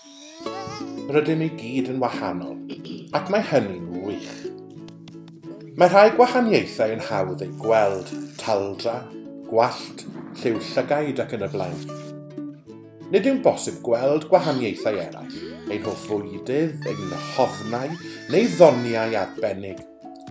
Rydym i gyd yn wahanol, ac mae hynny'n wych. Mae rhai gwahaniaethau yn hawdd eu gweld, taldra, gwallt, lliw llygaid ac yn y blaen. Nid yw'n bosib gweld gwahaniaethau eraill, ein hoff fwydydd, ein hofnau neu ddoniau arbennig.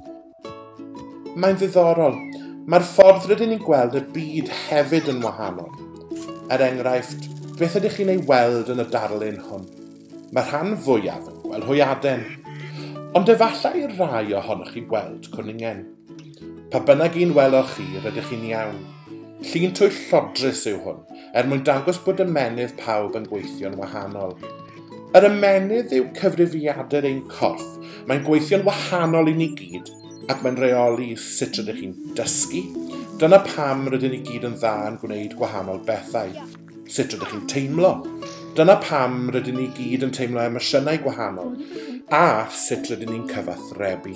Mae'n ddiddorol, mae'r ffordd rydyn ni'n gweld y byd hefyd yn wahanol. Enghraifft, beth ydych chi'n ei weld yn y darlun hwn? Mae rhan fwyaf yn gweld hwyaden, ond efallai rai ohonoch chi weld cwningen. Pa bynnag un weloch chi, rydych chi'n iawn. Llun twy llodrus yw hwn, mwyn dangos bod ymenydd pawb yn gweithio'n wahanol. Yr ymenydd yw cyfrifiadur ein corff. Mae'n gweithio'n wahanol i ni gyd, ac mae'n reoli sut rydych chi'n dysgu. Dyna pam rydyn ni gyd yn dda yn gwneud gwahanol bethau. Sut rydych chi'n teimlo. Dyna pam rydyn ni gyd yn teimlo emosiynau gwahanol, a sut rydyn ni'n cyfathrebu.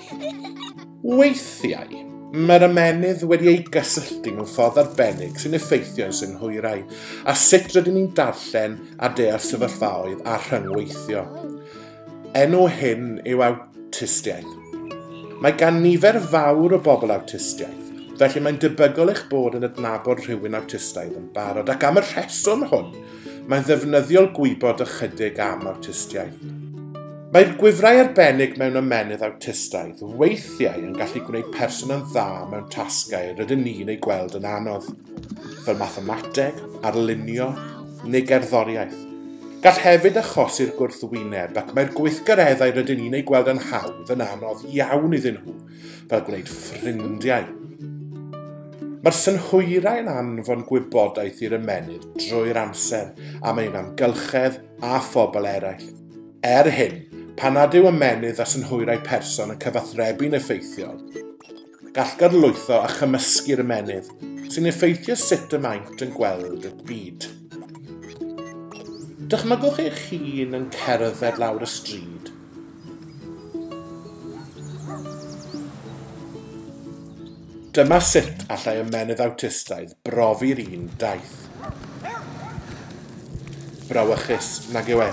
Weithiau, mae'r ymenydd wedi ei gysylltu mewn ffordd arbennig sy'n effeithio yn synhwyrau, a sut rydyn ni'n darllen a deall sefyllfaoedd a rhyngweithio. Enw hyn yw awtistiaeth. Mae gan nifer fawr o bobl awtistiaeth, felly mae'n debygol eich bod yn adnabod rhywun awtistaidd yn barod, ac am y rheswm hwn, mae'n ddefnyddiol gwybod ychydig am awtistiaeth. Mae'r gwifrau arbennig mewn ymenydd awtistaidd weithiau yn gallu gwneud person yn dda mewn tasgau rydyn ni'n ei gweld yn anodd, fel mathemateg, arlunio neu gerddoriaeth. Gall hefyd achosi'r gwrthwyneb ac mae'r gweithgareddau rydyn ni'n ei gweld yn hawdd yn anodd iawn iddyn nhw, fel gwneud ffrindiau. Mae'r synhwyrau'n anfon gwybodaeth i'r ymenydd drwy'r amser am ein amgylchedd a phobl eraill. Hyn, pan nad yw ymenydd a synhwyrau person yn cyfathrebu'n effeithiol, gall garlwytho a chymysgu'r ymenydd sy'n effeithio sut y maent yn gweld y byd. Dychmygwch eich hun yn cerdded lawr y stryd. Dyma sut allai ymenydd awtistaidd brofi'r un daith. Brawychus nag yw e.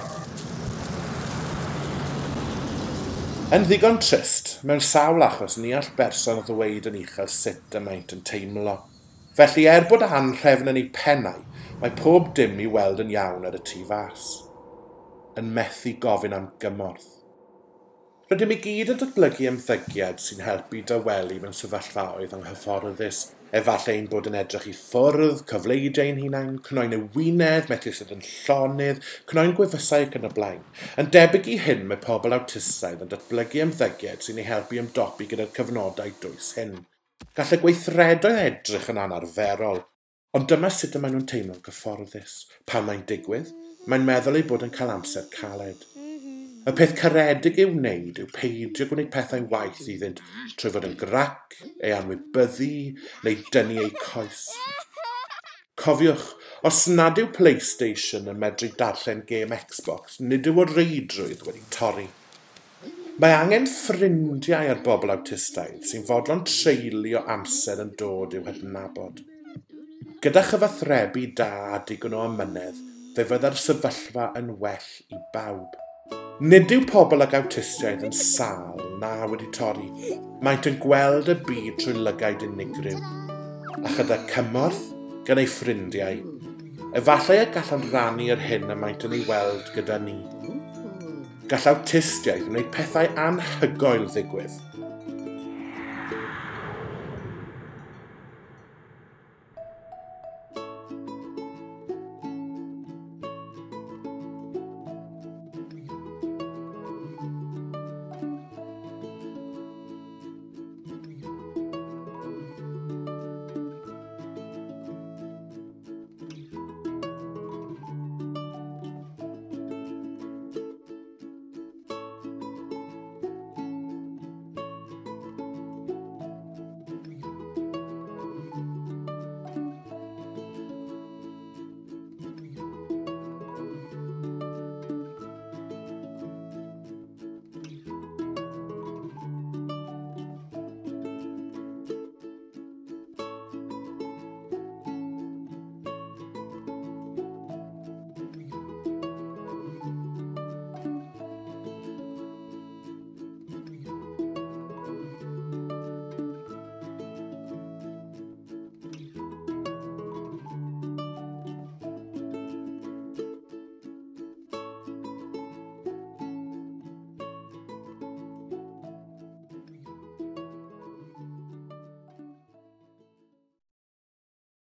Yn ddigon trist, mewn sawl achos ni all berson o ddweud yn uchel sut y maent yn teimlo. Felly bod anhrefn yn ei pennau, mae pob dim i weld yn iawn ar y tu fas. Yn methu gofyn am gymorth. Rydym i gyd yn datblygu ymddygiad sy'n helpu dywelu mewn sefyllfaoedd anghyfforddus, efallai ein bod yn edrych i ffwrdd, cyfleidio ein hunain, cnoen y wynedd, methu sydd yn llonydd, cnoen gwefusau ac yn y blaen. Yn debyg i hyn, mae pobl awtistaidd yn datblygu ymddygiad sy'n ei helpu ymdopi gyda'r cyfnodau dwys hyn. Gall y gweithredoedd edrych yn anarferol, ond dyma sut y maen nhw'n teimlo'n gyfforddus. Pan mae'n digwydd, mae'n meddwl ei bod yn cael amser caled. Y peth caredig i'w wneud yw peidio gwneud pethau waith iddynt trwy fod yn grac, ei anwybyddu neu dynnu ei coes. Cofiwch, os nad yw PlayStation yn medru darllen gêm Xbox, nid yw o reidrwydd wedi torri. Mae angen ffrindiau ar bobl awtistaidd sy'n fodlon treulio amser yn dod i'w hydnabod. Gyda chyfathrebu da a digon o amynedd, fe fydda'r sefyllfa yn well i bawb. Nid yw pobl ag awtistiaeth yn sâl na wedi torri. Maent yn gweld y byd trwy lygaid unigryw. A chyda cymorth gan ei ffrindiau, efallai y gallan rannu'r hyn y maent yn ei weld gyda ni. Gall awtistiaeth wneud pethau anhygoel ddigwydd,